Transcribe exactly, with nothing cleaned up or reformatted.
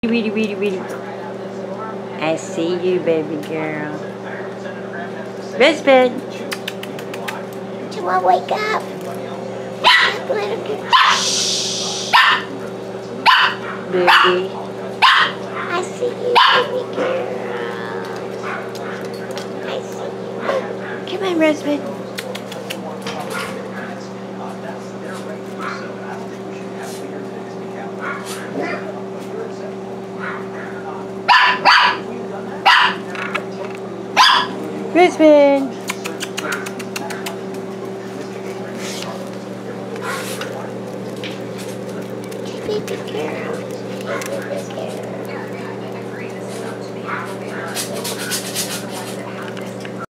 Weedy, weedy, weedy. I see you, baby girl. Brisbane. Do you want to wake up? Little girl. Baby. I see you, baby girl. I see you. Come on, Brisbane. Brisbane. Baby girl. Baby girl.